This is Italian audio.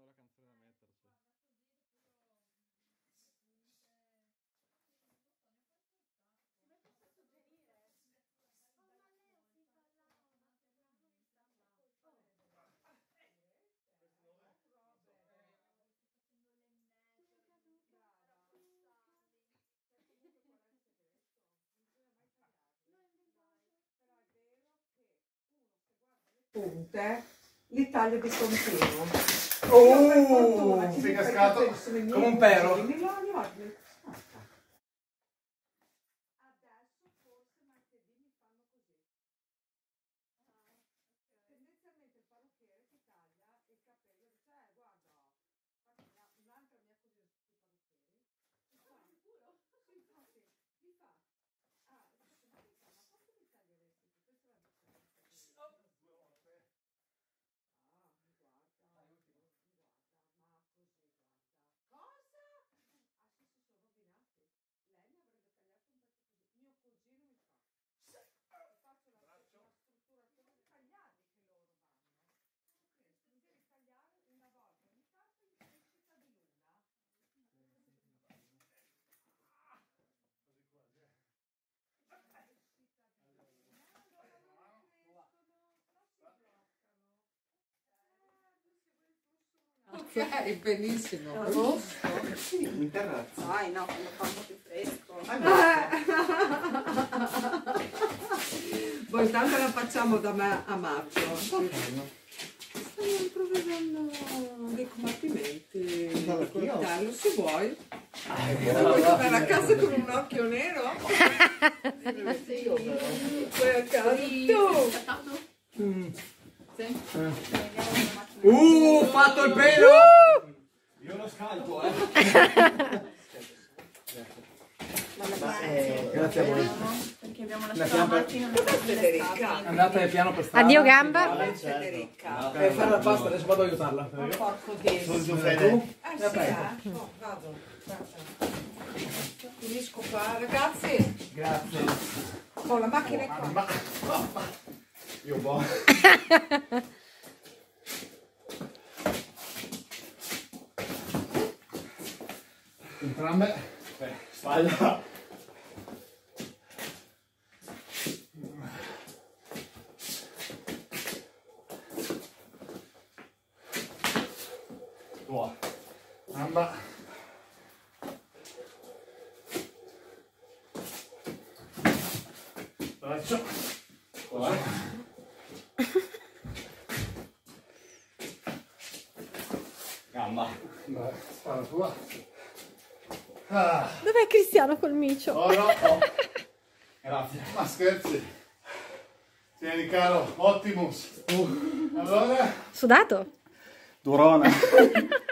Punte li taglio di continuo. Oh, sei cascato come un pero. Adesso forse martedì mi fanno così. Tendenzialmente il parrucchiere ti taglia il capello e dice guarda, infatti un'altra mia cugina su questi parrucchieri infatti mi fa adesso ma quanto mi taglieresti tu? Questa è la differenza. Benissimo. In terrazza. Dai, no, quando fa un po' più fresco. Poi tanto la facciamo da me a maggio. Stiamo improvvisando dei combattimenti di coltello, se vuoi. Vuoi tornare a casa con un occhio nero? Poi a casa tu! Fatto il pelo! Io lo scalpo, grazie a voi. Perché abbiamo lasciato la macchina. Andate piano per strada. Addio gamba. Federica. Fare la pasta, adesso vado ad aiutarla. Porco Dio. Vado. Finisco qua, ragazzi. Grazie. Ho la macchina è qua. Io boh. Entrambe. Spalla. Tua. Gamba. Braccio. Qua. Gamba. Spalla tua. Dov'è Cristiano col micio? Oh no, oh. Grazie. Ma scherzi. Tieni caro, Optimus. Allora? Sudato? Durona.